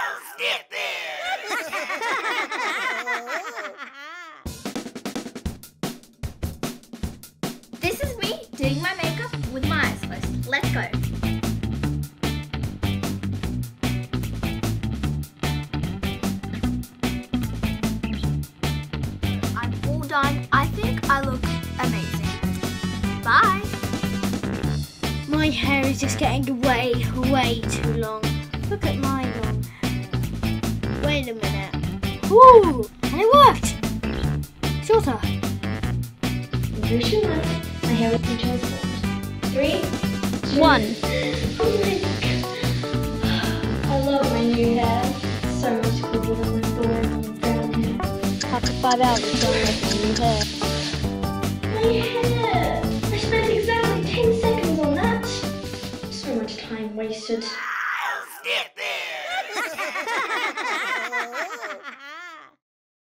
This is me doing my makeup with my eyes closed. Let's go. I'm all done. I think I look amazing. Bye. My hair is just getting way too long. Look at my long hair. Wait a minute. Woo! And it worked! Shorter. Position left. My hair will be transformed. 3, 2, 1. Oh my god. I love my new hair. So much cooler than my boring brown hair. After 5 hours, done with my new hair. My hair! I spent exactly 10 seconds on that. So much time wasted.